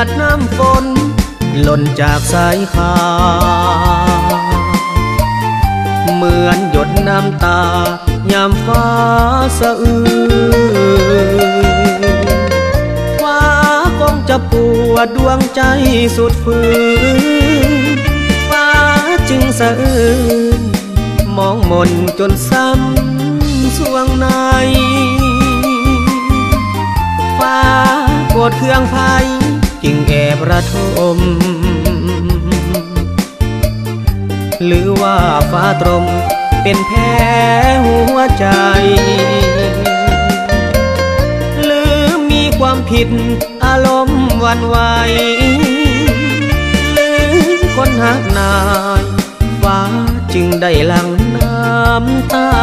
ดน้ำฝนหล่นจากสายคาเหมือนหยดน้ำตายามฟ้าสะอื้นฟ้าคงจะปวดดวงใจสุดฝืนฟ้าจึงสะอื้นมองมนจนซ้ำสวงในฟ้าโกรธเครื่องภัยจึงแอบระทมหรือว่าฟ้าตรมเป็นแผลหัวใจหรือมีความผิดอารมณ์หวั่นไหวหรือคนหักนายฟ้าจึงได้หลั่งน้ำตา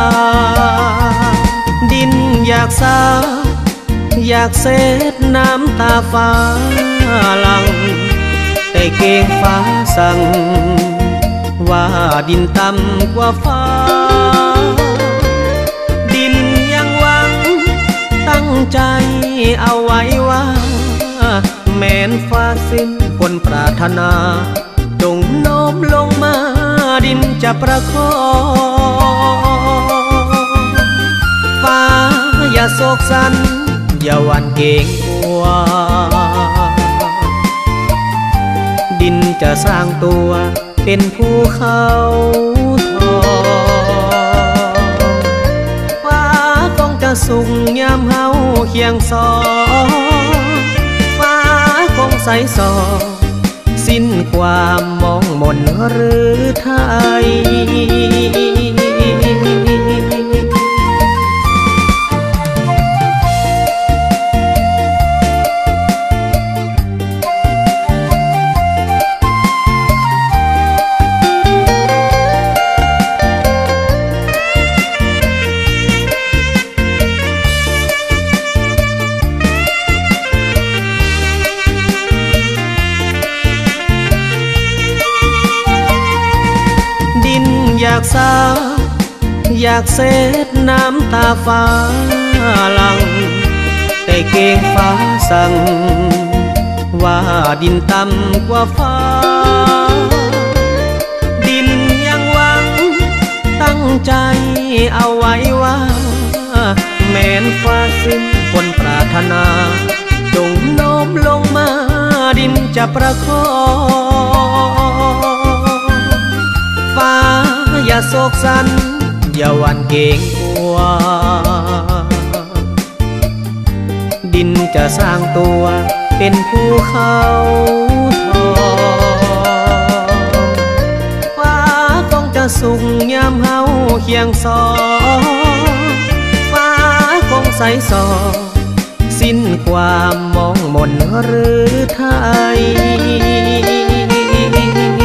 ดินอยากสาอยากเซ็ดน้ำตาฟ้าหลังแต่เกรงฟ้าสั่งว่าดินต่ำกว่าฟ้าดินยังหวังตั้งใจเอาไว้ว่าแม้นฟ้าสิ้นคนปรารถนาจงโน้มลงมาดินจะประคองฟ้าอย่าโศกสันอย่าหวั่นเกรงกลัวดินจะสร้างตัวเป็นภูเขาทองฟ้าคงจะสุขยามเฮาเคียงสองฟ้าคงใสสองสิ้นความมองมนหรือไทยอยากสาอยากเซ็ดน้ำตาฟ้าหลังแต่เกรงฟ้าสั่งว่าดินต่ำกว่าฟ้าดินยังหวังตั้งใจเอาไว้ว่าแม้นฟ้าสิ้นคนปรารถนาจงโน้มลงมาดินจะประคองฟ้าอย่าโศกสันอย่าหวั่นเกรงกลัวดินจะสร้างตัวเป็นภูเขาทองฟ้าคงจะสุขยามเฮาเคียงสองฟ้าคงใสสองสิ้นความมองมนหรือไทย